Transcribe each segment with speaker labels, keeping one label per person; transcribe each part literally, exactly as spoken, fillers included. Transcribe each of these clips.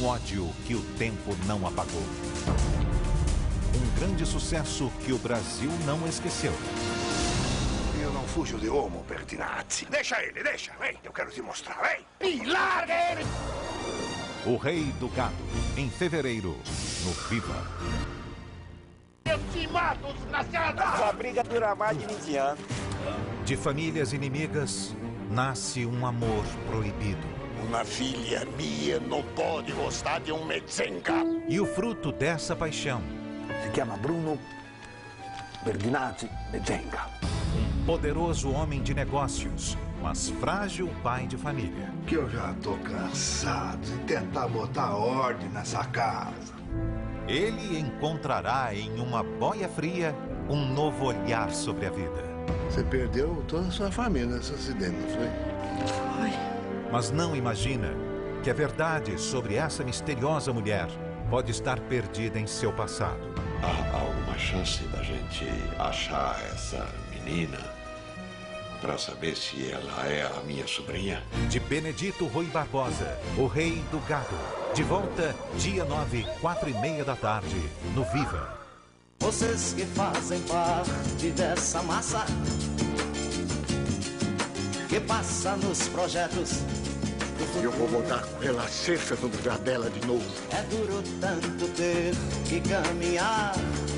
Speaker 1: Um ódio que o tempo não apagou. Um grande sucesso que o Brasil não esqueceu.
Speaker 2: Eu não fujo de homo, Bertinazzi. Deixa ele, deixa. Vem, eu quero te mostrar, vem. E larga ele!
Speaker 1: O Rei do Gado, em fevereiro, no Viva.
Speaker 2: Eu te mato, desgraçado!
Speaker 3: A briga dura mais de vinte anos.
Speaker 1: De famílias inimigas, nasce um amor proibido.
Speaker 2: Uma filha minha não pode gostar de um Metzenga.
Speaker 1: E o fruto dessa paixão?
Speaker 4: Se chama Bruno Bertinazzi Metzenga.
Speaker 1: Um poderoso homem de negócios, mas frágil pai de família.
Speaker 5: Que eu já tô cansado de tentar botar ordem nessa casa.
Speaker 1: Ele encontrará em uma boia fria um novo olhar sobre a vida.
Speaker 5: Você perdeu toda a sua família nesse acidente, não foi?
Speaker 6: Foi.
Speaker 1: Mas não imagina que a verdade sobre essa misteriosa mulher pode estar perdida em seu passado.
Speaker 7: Há alguma chance da gente achar essa menina para saber se ela é a minha sobrinha?
Speaker 1: De Benedito Rui Barbosa, o Rei do Gado. De volta, dia nove, quatro e meia da tarde, no Viva.
Speaker 8: Vocês que fazem parte dessa massa que passa nos projetos.
Speaker 2: Eu vou botar pela cesta no lugar dela de novo.
Speaker 8: É duro tanto ter que caminhar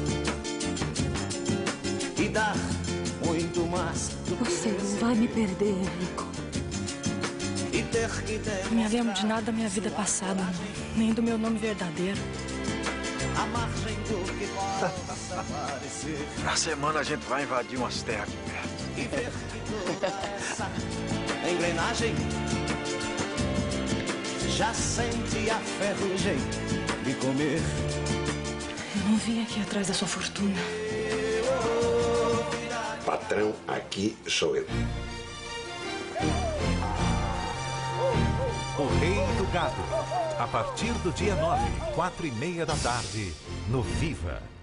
Speaker 8: e dar muito mais do que
Speaker 6: Você não vai me perder, Enrico.
Speaker 8: E ter que
Speaker 6: Não me lembro de nada da minha vida passada, nem do meu nome verdadeiro.
Speaker 8: a margem do que possa parecer.
Speaker 3: Na semana a gente vai invadir umas terras.
Speaker 8: E ver que toda essa engrenagem já sente a ferrugem de comer.
Speaker 6: Eu não vim aqui atrás da sua fortuna.
Speaker 7: Patrão aqui sou eu.
Speaker 1: O Rei do Gado. A partir do dia nove, quatro e meia da tarde, no Viva.